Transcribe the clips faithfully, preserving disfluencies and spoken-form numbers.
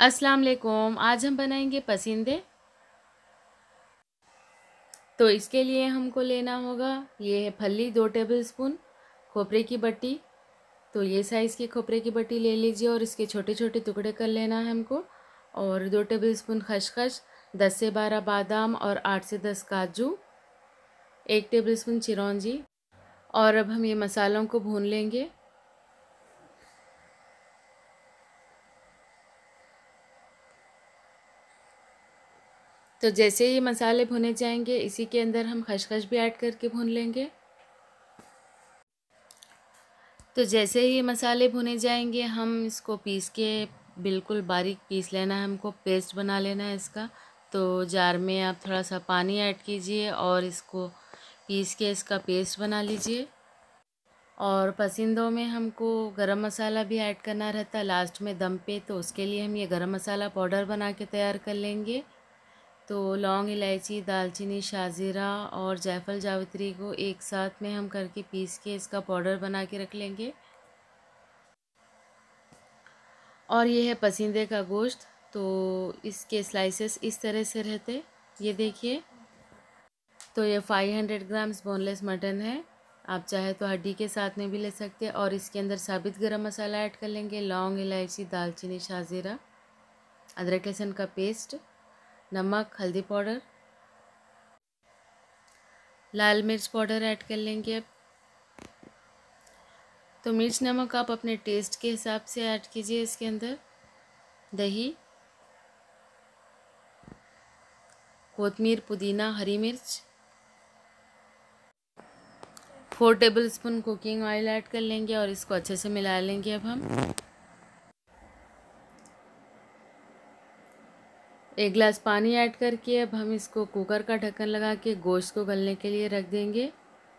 अस्सलाम वालेकुम। आज हम बनाएंगे पसंदे। तो इसके लिए हमको लेना होगा, ये है फली दो टेबलस्पून, खोपरे की बट्टी। तो ये साइज़ की खोपरे की बट्टी ले लीजिए और इसके छोटे छोटे टुकड़े कर लेना है हमको। और दो टेबलस्पून खसखस, दस से बारह बादाम और आठ से दस काजू, एक टेबलस्पून चिरौंजी। और अब हम ये मसालों को भून लेंगे। तो जैसे ये मसाले भुने जाएंगे, इसी के अंदर हम खसखस भी ऐड करके भून लेंगे। तो जैसे ही मसाले भुने जाएंगे, हम इसको पीस के बिल्कुल बारीक पीस लेना है, हमको पेस्ट बना लेना है इसका। तो जार में आप थोड़ा सा पानी ऐड कीजिए और इसको पीस के इसका पेस्ट बना लीजिए। और पसंदों में हमको गरम मसाला भी ऐड करना रहता है लास्ट में दम पे, तो उसके लिए हम ये गरम मसाला पाउडर बना के तैयार कर लेंगे। तो लौंग, इलायची, दालचीनी, शाज़ीरा और जायफल जावित्री को एक साथ में हम करके पीस के इसका पाउडर बना के रख लेंगे। और ये है पसंदे का गोश्त। तो इसके स्लाइसेस इस तरह से रहते, ये देखिए। तो ये पाँच सौ ग्राम्स बोनलेस मटन है, आप चाहे तो हड्डी के साथ में भी ले सकते हैं। और इसके अंदर साबित गरम मसाला ऐड कर लेंगे, लौंग, इलायची, दालचीनी, शाज़ीरा, अदरक लहसुन का पेस्ट, नमक, हल्दी पाउडर, लाल मिर्च पाउडर ऐड कर लेंगे अब। तो मिर्च नमक आप अपने टेस्ट के हिसाब से ऐड कीजिए इसके अंदर। दही, कोतमीर, पुदीना, हरी मिर्च, four tablespoon cooking oil add कर लेंगे और इसको अच्छे से मिला लेंगे अब हम। एक गिलास पानी ऐड करके अब हम इसको कुकर का ढक्कन लगा के गोश्त को गलने के लिए रख देंगे।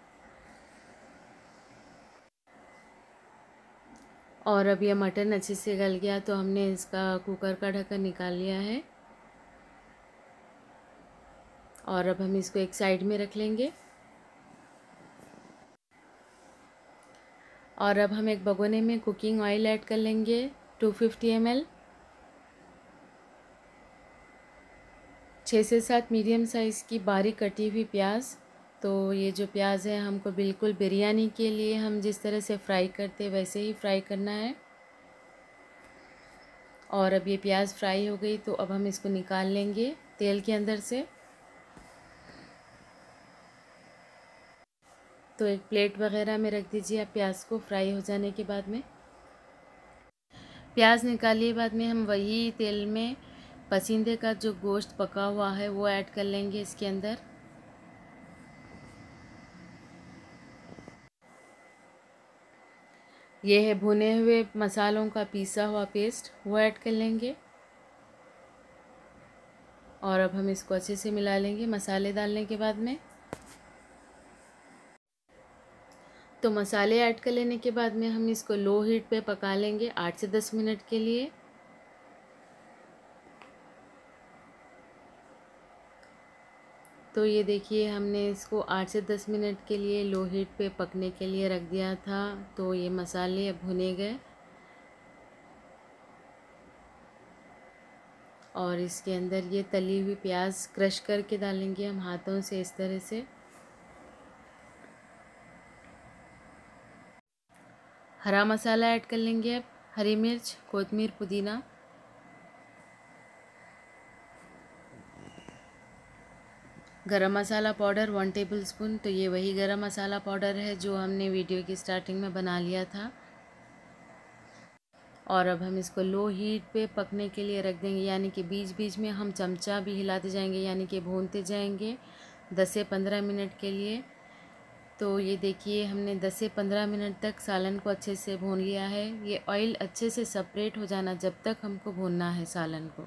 और अब यह मटन अच्छे से गल गया, तो हमने इसका कुकर का ढक्कन निकाल लिया है। और अब हम इसको एक साइड में रख लेंगे। और अब हम एक भगोने में कुकिंग ऑयल ऐड कर लेंगे, टू फिफ्टी एम एल। छः से सात मीडियम साइज़ की बारीक कटी हुई प्याज। तो ये जो प्याज है हमको बिल्कुल बिरयानी के लिए हम जिस तरह से फ्राई करते वैसे ही फ्राई करना है। और अब ये प्याज फ्राई हो गई, तो अब हम इसको निकाल लेंगे तेल के अंदर से। तो एक प्लेट वगैरह में रख दीजिए आप प्याज को फ्राई हो जाने के बाद में। प्याज निकालिए बाद में हम वही तेल में पसंदे का जो गोश्त पका हुआ है वो ऐड कर लेंगे इसके अंदर। ये है भुने हुए मसालों का पीसा हुआ पेस्ट, वो ऐड कर लेंगे। और अब हम इसको अच्छे से मिला लेंगे मसाले डालने के बाद में। तो मसाले ऐड कर लेने के बाद में हम इसको लो हीट पे पका लेंगे आठ से दस मिनट के लिए। तो ये देखिए, हमने इसको आठ से दस मिनट के लिए लो हीट पे पकने के लिए रख दिया था। तो ये मसाले अब भुने गए। और इसके अंदर ये तली हुई प्याज क्रश करके डालेंगे हम हाथों से इस तरह से। हरा मसाला ऐड कर लेंगे अब, हरी मिर्च, कोतमीर, पुदीना। गरम मसाला पाउडर वन टेबलस्पून। तो ये वही गरम मसाला पाउडर है जो हमने वीडियो की स्टार्टिंग में बना लिया था। और अब हम इसको लो हीट पे पकने के लिए रख देंगे, यानी कि बीच बीच में हम चमचा भी हिलाते जाएंगे, यानी कि भूनते जाएंगे दस से पंद्रह मिनट के लिए। तो ये देखिए, हमने दस से पंद्रह मिनट तक सालन को अच्छे से भून लिया है। ये ऑयल अच्छे से सेपरेट हो जाना जब तक हमको भूनना है सालन को।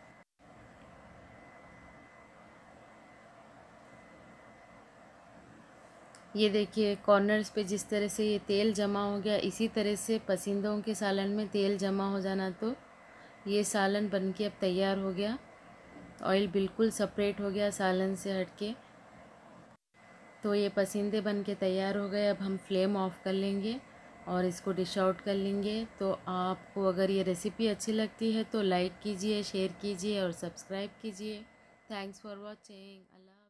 ये देखिए, कॉर्नर्स पे जिस तरह से ये तेल जमा हो गया, इसी तरह से पसंदों के सालन में तेल जमा हो जाना। तो ये सालन बनके अब तैयार हो गया, ऑयल बिल्कुल सेपरेट हो गया सालन से हटके। तो ये पसंदे बन के तैयार हो गए। अब हम फ्लेम ऑफ कर लेंगे और इसको डिश आउट कर लेंगे। तो आपको अगर ये रेसिपी अच्छी लगती है तो लाइक कीजिए, शेयर कीजिए और सब्सक्राइब कीजिए। Thanks for watching. अल्लाह।